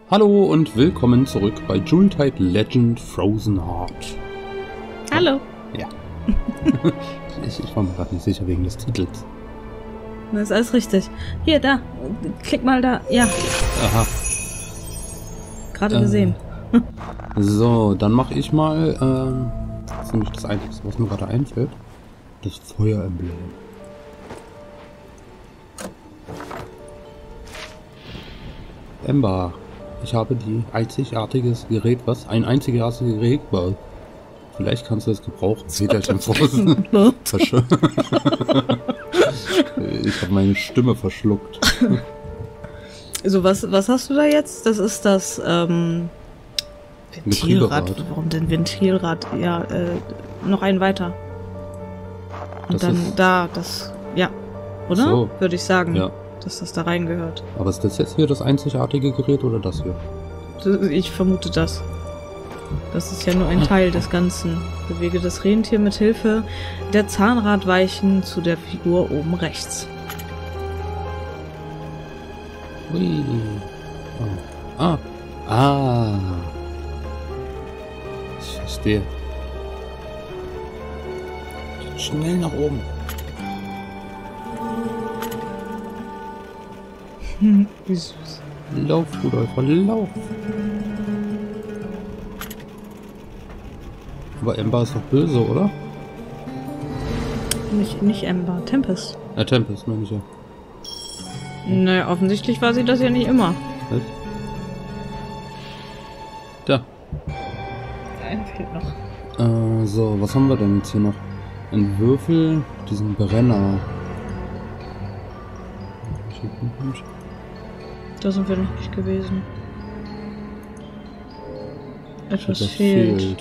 Hallo und willkommen zurück bei Jultide Legend Frozen Heart. Hallo. Ja. ich war mir gerade nicht sicher wegen des Titels. Das ist alles richtig. Hier, da. Klick mal da. Ja. Aha. Gerade gesehen. So, dann mache ich mal, das ist nämlich das Einzige, was mir gerade einfällt. Das Feueremblem. Ember. Ich habe die einzigartiges Gerät, was? Ein einzigartiges Gerät, weil vielleicht kannst du es gebrauchen. Seht euch im Frozen. Ich habe meine Stimme verschluckt. So, was hast du da jetzt? Das ist das, Ventilrad. Warum denn Ventilrad? Ja, noch einen weiter. Und Das dann ist... da, das, ja. Oder? So. Würde ich sagen. Ja. Dass das da reingehört. Aber ist das jetzt hier das einzigartige Gerät oder das hier? Ich vermute das. Das ist ja nur ein Teil des Ganzen. Bewege das Rentier mit Hilfe der Zahnradweichen zu der Figur oben rechts. Hui. Oh. Ah. Ich verstehe. Schnell nach oben. Wie süß. Lauf, Rudolf, lauf. Aber Ember ist doch böse, oder? Nicht Ember, Tempest. Tempest, meine ich ja. Naja, offensichtlich war sie das ja nicht immer. Was? Da. Ein fehlt noch. So, was haben wir denn jetzt hier noch? Ein Würfel, diesen Brenner. Da sind wir noch nicht gewesen. Etwas fehlt.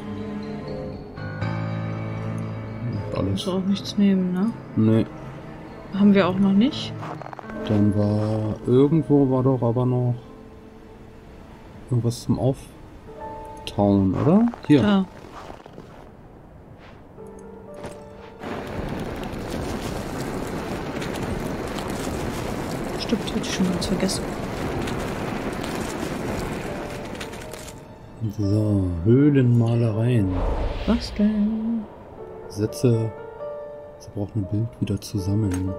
Alles. Muss auch nichts nehmen, ne? Nee. Haben wir auch noch nicht. Dann war... Irgendwo war doch aber noch... irgendwas zum Auftauen, oder? Hier. Da. Stimmt, hätte ich schon ganz vergessen. So, Höhlenmalereien. Was denn? Setze zerbrochene Bild wieder zusammen.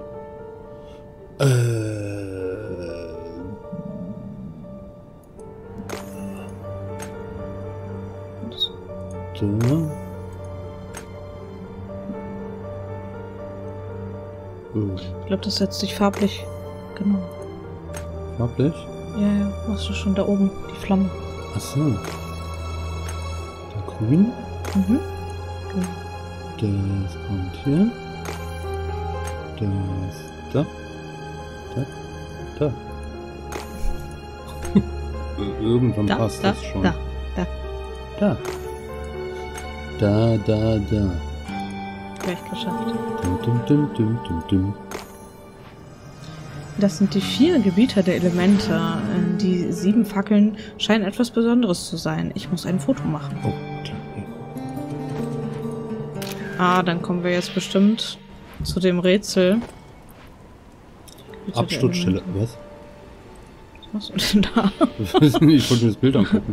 Da. Ich glaube, das setzt sich farblich. Genau. Farblich? Ja, machst du schon da oben, die Flamme. Achso. Der Grün. Mhm. Genau. Das kommt hier. Das da. Da. Irgendwann Da, passt da, das schon. Da. Da. Gleich geschafft. Dum. Das sind die 4 Gebieter der Elemente. Die 7 Fackeln scheinen etwas Besonderes zu sein. Ich muss ein Foto machen. Oh, klar. Ah, dann kommen wir jetzt bestimmt zu dem Rätsel. Absturzstelle. Was? Was machst du denn da? Ich wollte mir das Bild angucken.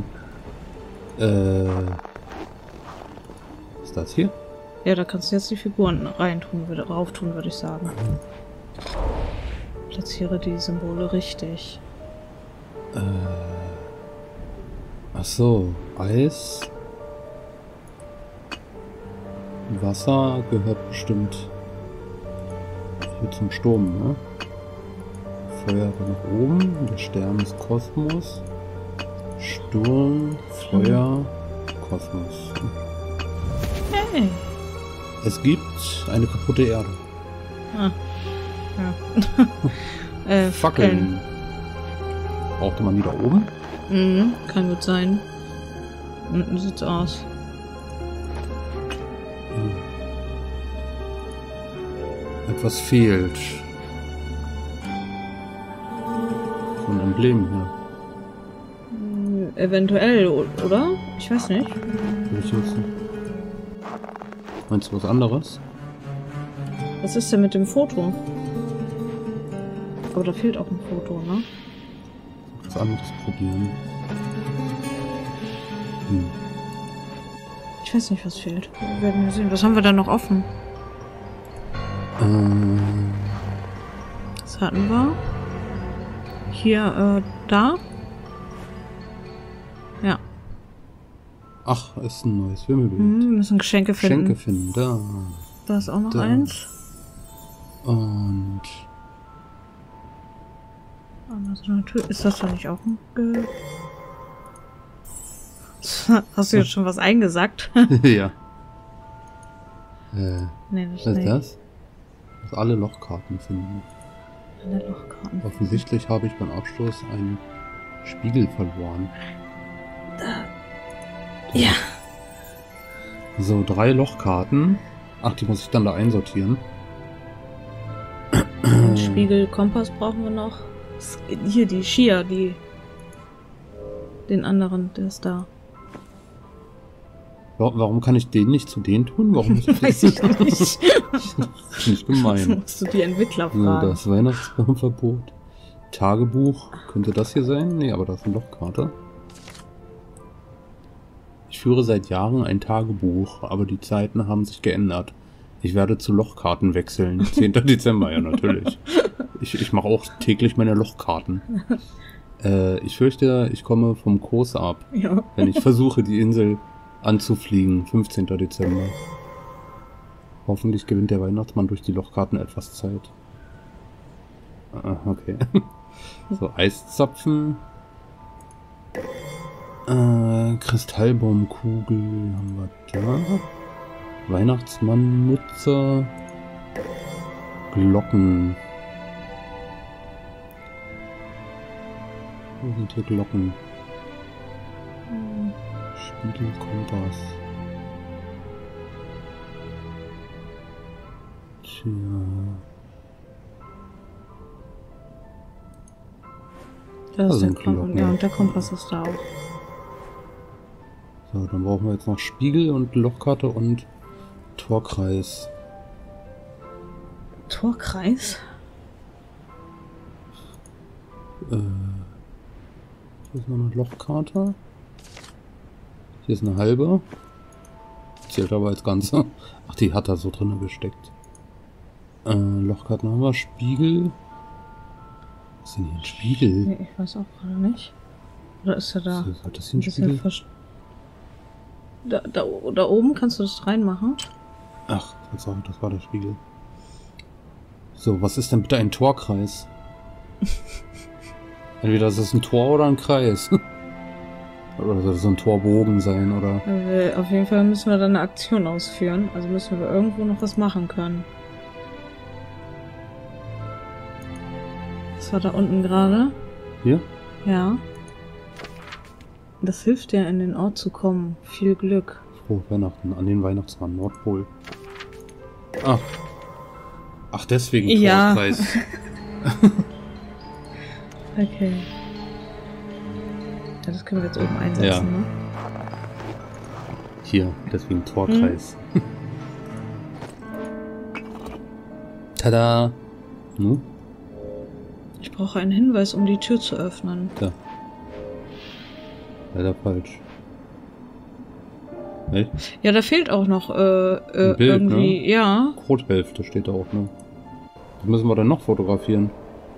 Ist das hier? Ja, da kannst du jetzt die Figuren rauf tun, würde ich sagen. Platziere die Symbole richtig. Ach so, Eis. Wasser gehört bestimmt hier zum Sturm, ne? Feuer nach oben, der Stern ist Kosmos. Sturm, Feuer, Kosmos. Hey! Es gibt eine kaputte Erde. Ah. Ja. Fackeln. Brauchte man die da oben? Mhm, kann gut sein. Unten sieht's aus. Etwas fehlt. So ein Emblem hier. Eventuell, oder? Ich weiß nicht. Meinst du was anderes? Was ist denn mit dem Foto? Aber da fehlt auch ein Foto, ne? Das was anderes probieren. Ich weiß nicht, was fehlt. Wir werden wir sehen. Was haben wir da noch offen? Das hatten wir. Hier, da. Ja. Ach, ist ein neues Wimmelbild. Wir müssen Geschenke finden. Geschenke finden, da. Da ist auch noch Da. eins. Und... Ist das doch nicht auch ein... Hast du jetzt schon was eingesackt? ja. Nee, das Was ist nicht. das? Muss alle Lochkarten finden. Alle Lochkarten. Offensichtlich habe ich beim Abstoß einen Spiegel verloren. Ja. So, 3 Lochkarten. Ach, die muss ich dann da einsortieren. Einen Spiegel, Kompass brauchen wir noch. Hier, die Skier, den anderen, der ist da. Warum kann ich den nicht zu denen tun? Warum muss ich Weiß ich nicht. Das ist gemein. Musst du die Entwickler So, fragen. das Weihnachtsbaumverbot. Tagebuch. Könnte das hier sein? Nee, aber das ist eine Lochkarte. Ich führe seit Jahren ein Tagebuch, aber die Zeiten haben sich geändert. Ich werde zu Lochkarten wechseln. 10. Dezember, ja natürlich. Ich mache auch täglich meine Lochkarten. Ich fürchte, ich komme vom Kurs ab, Ja. wenn ich versuche, die Insel anzufliegen. 15. Dezember. Hoffentlich gewinnt der Weihnachtsmann durch die Lochkarten etwas Zeit. Okay. So, Eiszapfen. Kristallbaumkugel haben wir da. Weihnachtsmannmütze. Glocken. Wo sind hier Glocken? Spiegel, Kompass. Tja. Da ist sind der Kompass. Glocken. Ja, und der Kompass ist da auch. So, dann brauchen wir jetzt noch Spiegel und Lochkarte und Torkreis. Torkreis? Hier ist noch eine Lochkarte. Hier ist eine halbe. Zählt aber als Ganze. Ach, die hat er so drin gesteckt. Lochkarten haben wir. Spiegel. Was ist denn hier ein Spiegel? Nee, ich weiß auch gerade nicht. Oder ist er da? Hat das hier ein Ist er Spiegel? da oben kannst du das reinmachen. Ach, Tatsache, das war der Spiegel. So, was ist denn bitte ein Torkreis? Entweder ist es ein Tor oder ein Kreis. Oder soll das so ein Torbogen sein, oder? Auf jeden Fall müssen wir dann eine Aktion ausführen. Also müssen wir irgendwo noch was machen können. Das war da unten gerade. Hier? Ja. Das hilft dir, in den Ort zu kommen. Viel Glück. Frohe Weihnachten an den Weihnachtsmann, Nordpol. Ah. Ach, deswegen Ja. Torkreis. Okay. Ja, das können wir jetzt oben einsetzen, Ja. ne? Hier, deswegen Torkreis. Tada! Nu? Ich brauche einen Hinweis, um die Tür zu öffnen. Da. Leider falsch. Nee? Ja, da fehlt auch noch Bild, irgendwie. ne? Ja. Codelhälfte steht da auch, ne? Was müssen wir denn noch fotografieren?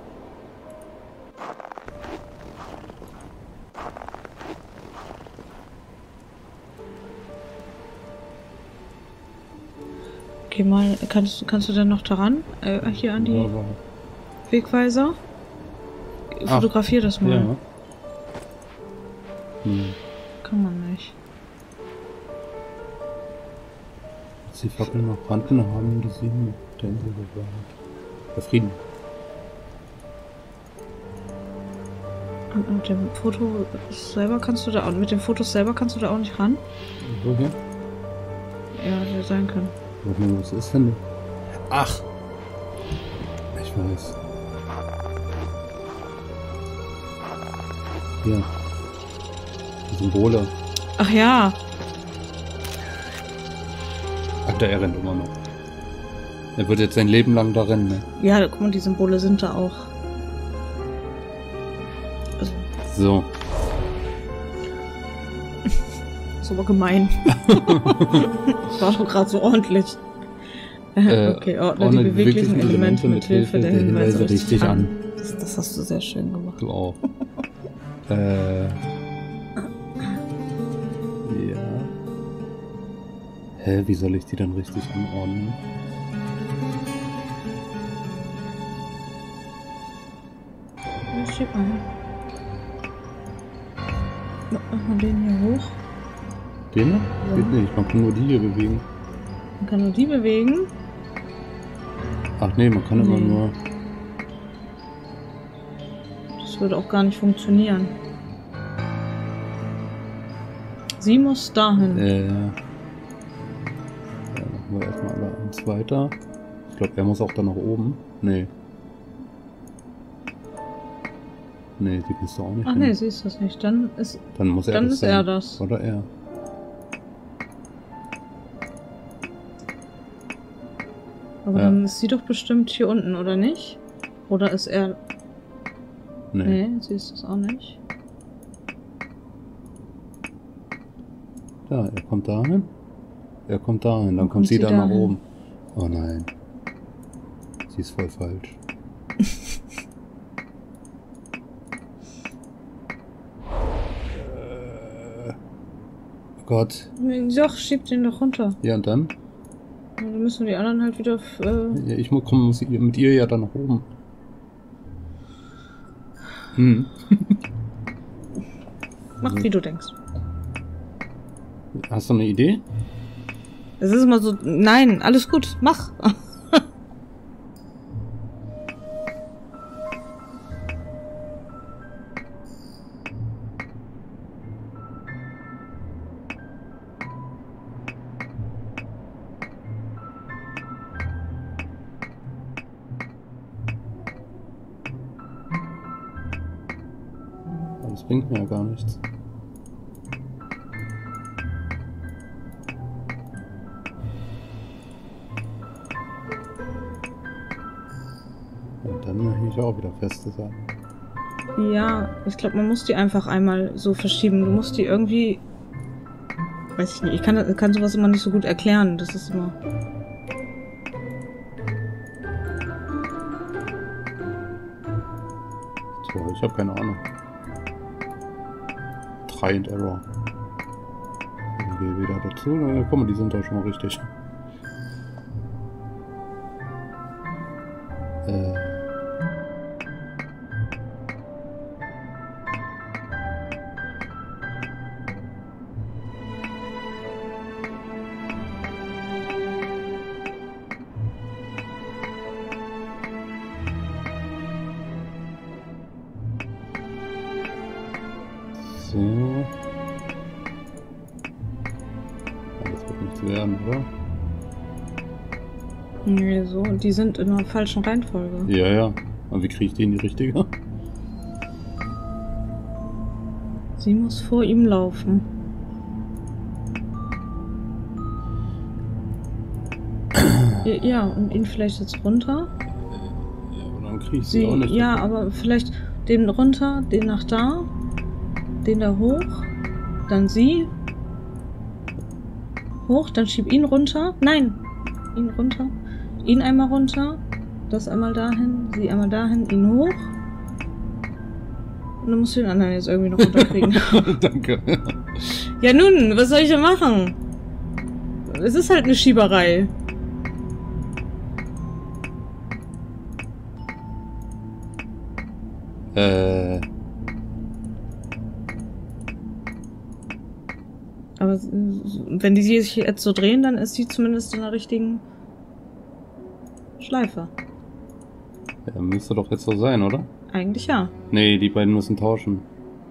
Okay, mal, kannst du denn noch daran? Hier an die Aber- Wegweiser? Fotografier das mal. Ja. Hm. Kann man nicht. Als die Fackeln noch brannten, haben die Sieben der Insel bewahrt. Der Frieden. Und mit dem Foto selber kannst du da auch, mit den Fotos selber kannst du da auch nicht ran? So hier? Ja, hätte sein können. Was ist denn? Ach! Ich weiß. Hier. Die Symbole. Ach ja. Ach, er rennt immer noch. Er wird jetzt sein Leben lang da rennen, ne? Ja, guck mal, die Symbole sind da auch. Also, So. Das ist aber gemein. Das war doch gerade so ordentlich. Okay, ordne die beweglichen Elemente mit Hilfe der Hinweise richtig an. Das hast du sehr schön gemacht. Du auch. Ja. Hä, wie soll ich die dann richtig anordnen? Ich schieb ein. Mach mal den hier hoch. Den? Ja. Ja. Geht nicht, man kann nur die hier bewegen. Man kann nur die bewegen. Ach nee, man kann immer nur... Das würde auch gar nicht funktionieren. Sie muss dahin. Ja, machen wir erstmal alle eins weiter. Ich glaube, er muss auch da nach oben. Nee. Nee, die müsste auch nicht. Ach nee, sie ist das nicht. Dann ist er er das. Oder er. Aber dann ist sie doch bestimmt hier unten, oder nicht? Oder ist er... Nee, sie ist das auch nicht. Ja, er kommt dahin. Er kommt dahin, dann kommt sie da nach oben. Oh nein. Sie ist voll falsch. Oh Gott. Doch, schieb den doch runter. Ja, und dann? Dann müssen wir die anderen halt wieder... Ja, ich muss mit ihr ja dann nach oben. Mach, wie du denkst. Hast du eine Idee? Es ist immer so... Nein, alles gut, mach. Das bringt mir ja gar nichts. Und dann möchte ich auch wieder feste sein. Ja, ich glaube, man muss die einfach einmal so verschieben. Du musst die irgendwie... Weiß ich nicht, ich kann sowas immer nicht so gut erklären. Das ist immer... Tja, ich habe keine Ahnung. Try and Error. Dann gehe wieder dazu. Na, guck mal, die sind doch schon mal richtig. So. Das wird nichts werden, oder? Nee, so. Die sind in der falschen Reihenfolge. Ja, ja. Aber wie kriege ich die in die richtige? Sie muss vor ihm laufen. Ja, und ihn vielleicht jetzt runter. Ja, aber dann kriege ich sie auch nicht. Ja, aber vielleicht den runter, den nach da, den da hoch, dann sie hoch, dann schieb ihn runter. Nein, ihn runter. Ihn einmal runter, das einmal dahin, sie einmal dahin, ihn hoch. Und dann musst du den anderen jetzt irgendwie noch runterkriegen. Danke. Ja nun, was soll ich denn machen? Es ist halt eine Schieberei. Aber wenn die sich jetzt so drehen, dann ist sie zumindest in der richtigen Schleife. Ja, müsste doch jetzt so sein, oder? Eigentlich ja. Nee, die beiden müssen tauschen.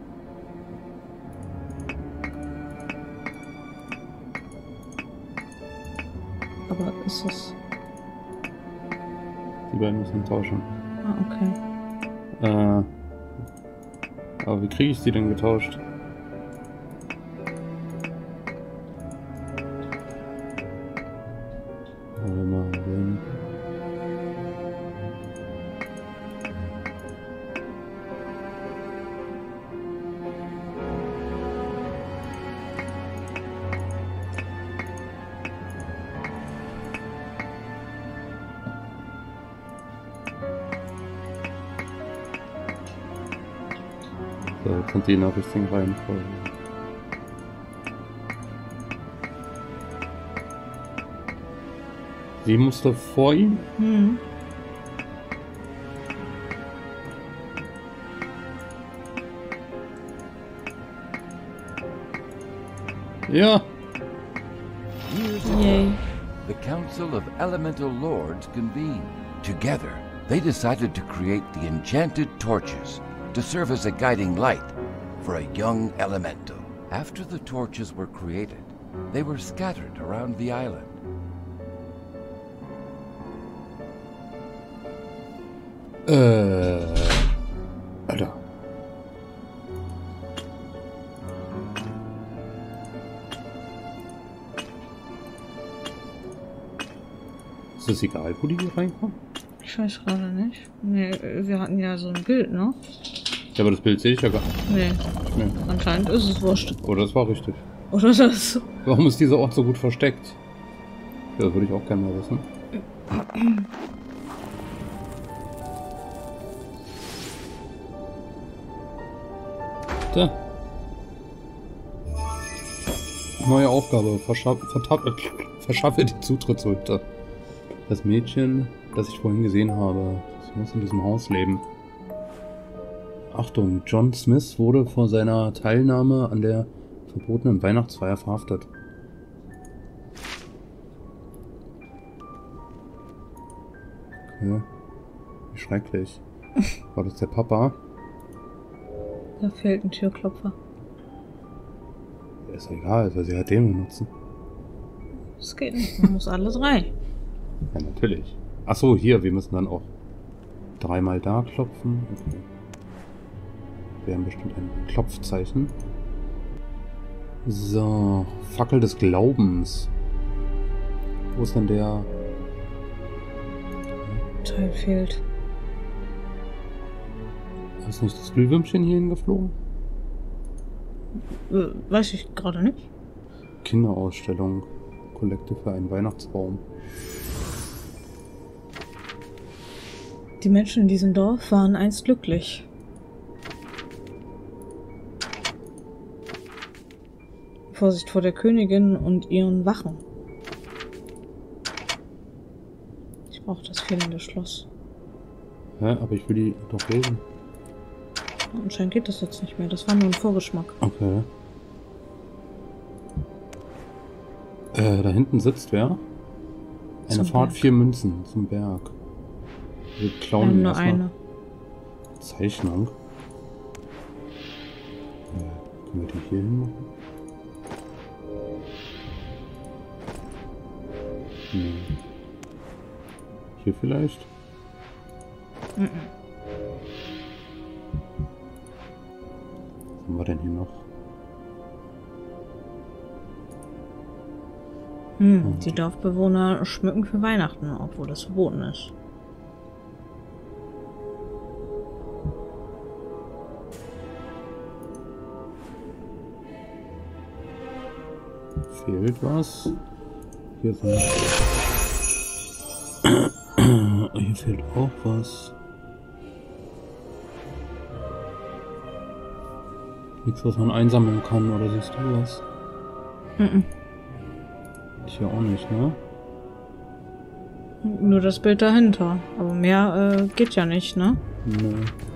Aber ist das... Die beiden müssen tauschen. Ah, okay. Aber wie kriege ich die denn getauscht? Warte mal, den. So, jetzt sind die in der richtigen Reihenfolge. Sie musste vor ihm? Hm. Ja. Yay. The Council of Elemental Lords convened. Together, they decided to create the enchanted torches to serve as a guiding light for a young elemental. After the torches were created, they were scattered around the island. Alter. Ist es egal, wo die hier reinkommen? Ich weiß gerade nicht. Nee, wir hatten ja so ein Bild, ne? Ja, aber das Bild sehe ich ja gar nicht. Nee. Anscheinend ist es wurscht. Oder das war richtig. Oder das. Warum ist dieser Ort so gut versteckt? Ja, das würde ich auch gerne mal wissen. Da. Neue Aufgabe. Verschaffe die Zutritt zur Hütte. Das Mädchen, das ich vorhin gesehen habe, sie muss in diesem Haus leben. Achtung, John Smith wurde vor seiner Teilnahme an der verbotenen Weihnachtsfeier verhaftet. Okay. Wie schrecklich. War das der Papa? Da fehlt ein Türklopfer. Ja, ist egal, soll sie halt den benutzen. Das geht nicht, man muss alle drei. Ja, natürlich. Achso, hier, wir müssen dann auch dreimal da klopfen. Okay. Wir haben bestimmt ein Klopfzeichen. So, Fackel des Glaubens. Wo ist denn der Teil fehlt? Ist nicht das Glühwürmchen hier hingeflogen? Weiß ich gerade nicht. Kinderausstellung. Kollekte für einen Weihnachtsbaum. Die Menschen in diesem Dorf waren einst glücklich. Vorsicht vor der Königin und ihren Wachen. Ich brauche das fehlende Schloss. Hä, aber ich will die doch lesen. Anscheinend geht das jetzt nicht mehr. Das war nur ein Vorgeschmack. Okay. Da hinten sitzt wer? Eine Fahrt, 4 Münzen zum Berg. Wir klauen nur eine. Zeichnung. Können wir die hier hin machen? Nee. Hier vielleicht? Mhm. Was haben wir denn hier noch? Die Dorfbewohner schmücken für Weihnachten, obwohl das verboten ist. Fehlt was? Hier fehlt auch was. Nichts, was man einsammeln kann, oder siehst du was? Ich ja auch nicht, ne? Nur das Bild dahinter. Aber mehr geht ja nicht, ne? Nee.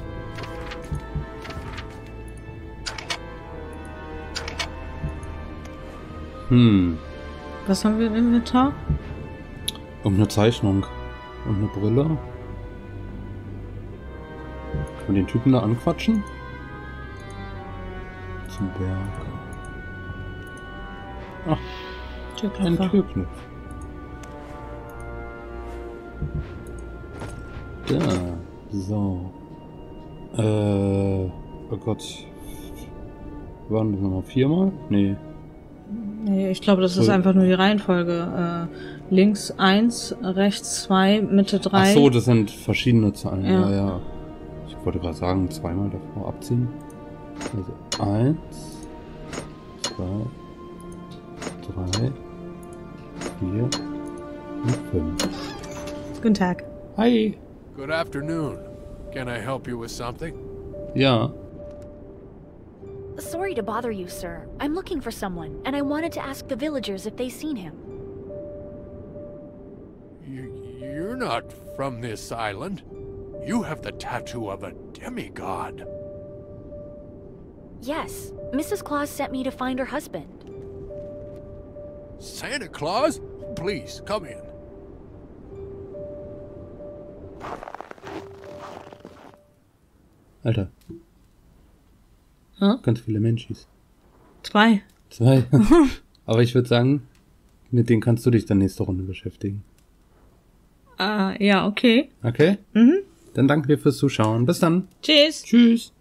Was haben wir im Inventar? Irgendeine Zeichnung. Und eine Brille. Können wir den Typen da anquatschen? Zum Berg. Ach, ein Türknopf. Da. So. Oh Gott. Waren das nochmal 4-mal? Nee. Nee, ich glaube, das ist einfach nur die Reihenfolge. Links 1, rechts 2, Mitte 3. Ach so, das sind verschiedene Zahlen. Ja. Ja. Ich wollte gerade sagen, 2-mal davor abziehen. Also 1, 2, 3, 4 und 5. Guten Tag. Hi. Good afternoon. Can I help you with something? Ja. Sorry to bother you, sir. I'm looking for someone, and I wanted to ask the villagers if they've seen him. You're not from this island. You have the tattoo of a demigod. Yes, Mrs. Claus sent me to find her husband. Santa Claus? Please, come in. Alter. Hm? Ganz viele Menschis. 2. 2. Aber ich würde sagen, mit denen kannst du dich dann nächste Runde beschäftigen. Ja, okay. Okay? Mhm. Dann danke dir fürs Zuschauen. Bis dann. Tschüss. Tschüss.